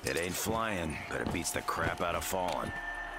It ain't flying, but it beats the crap out of falling.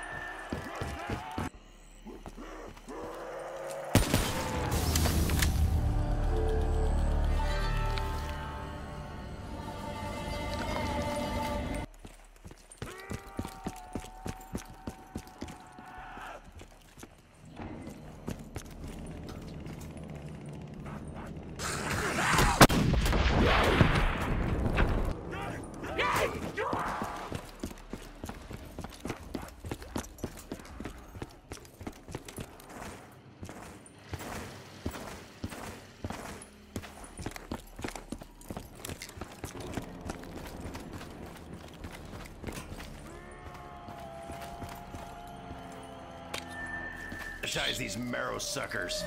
These marrow suckers.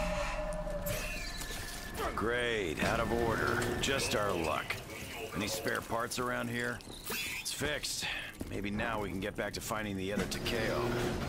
Great, out of order. Just our luck. Any spare parts around here? It's fixed. Maybe now we can get back to finding the other Takeo.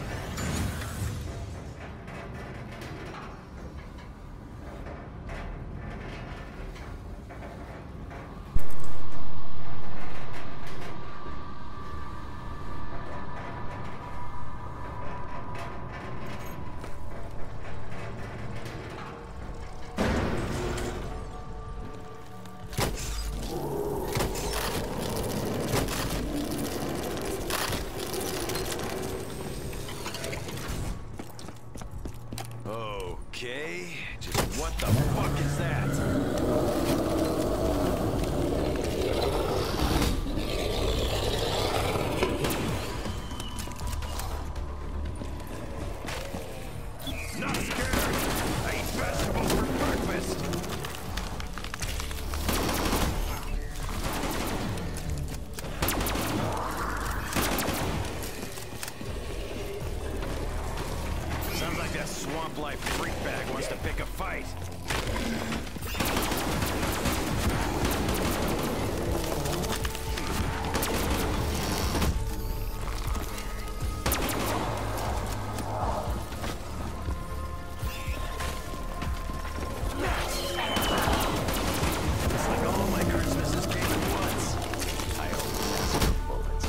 Okay, just what the fuck is that? Not scared. I eat vegetables for breakfast. Sounds like that swamp life freak bag wants to pick a fight. It's like all my Christmases came at once. I hope that's for bullets.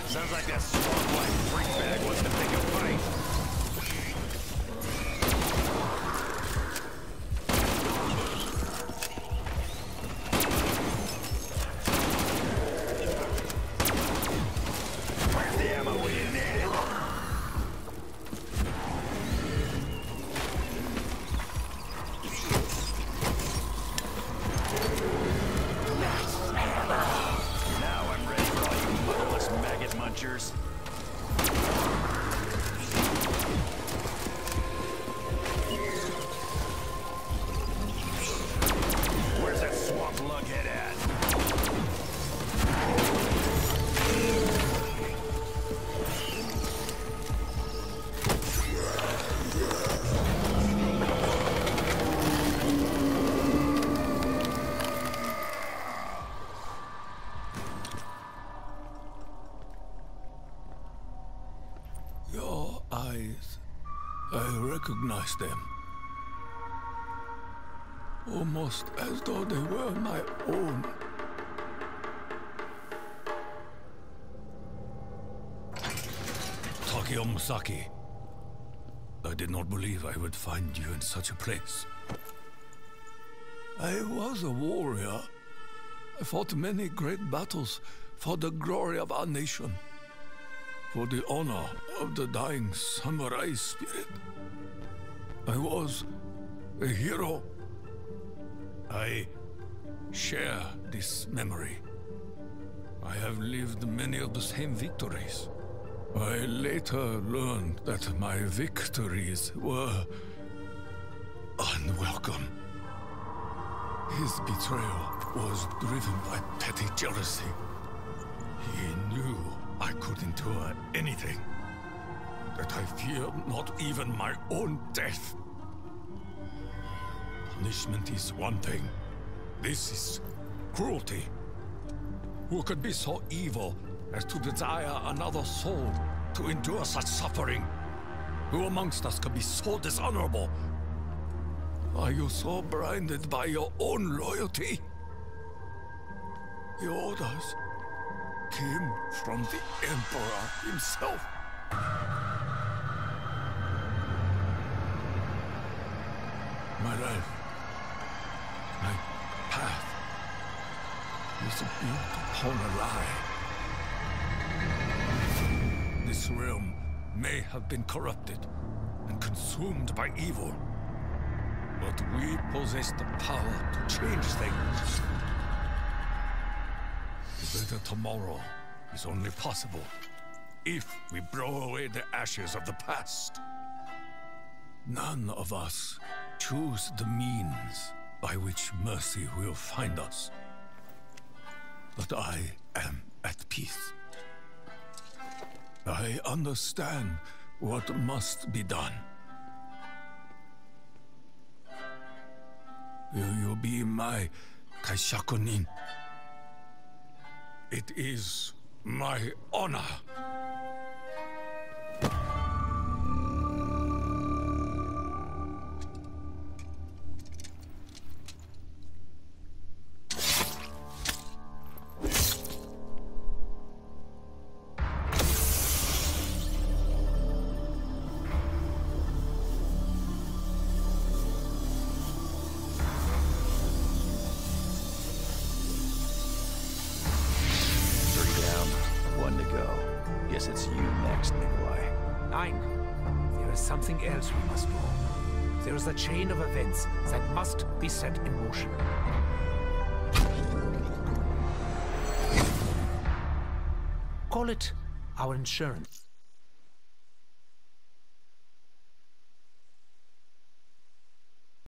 Sounds like that swamp-like freak bag wants to pick a fight. Where's the ammo when you need it? Now I'm ready for all you motherless maggot munchers. Where's that swamp lughead at? Your eyes, I recognize them. Almost as though they were my own. Takeo Musaki. I did not believe I would find you in such a place. I was a warrior. I fought many great battles for the glory of our nation, for the honor of the dying samurai spirit. I was a hero. I share this memory. I have lived many of the same victories. I later learned that my victories were unwelcome. His betrayal was driven by petty jealousy. He knew I could endure anything, that I feared not even my own death. Punishment is one thing. This is cruelty. Who could be so evil as to desire another soul to endure such suffering? Who amongst us could be so dishonorable? Are you so blinded by your own loyalty? The orders came from the Emperor himself. My life, my path, is built upon a lie. This realm may have been corrupted and consumed by evil, but we possess the power to change things. The better tomorrow is only possible if we blow away the ashes of the past. None of us choose the means by which mercy will find us. But I am at peace. I understand what must be done. Will you be my Kaishakunin? It is my honor. It's you next, Nikolai. Nein. There is something else we must know. There is a chain of events that must be set in motion. Call it our insurance.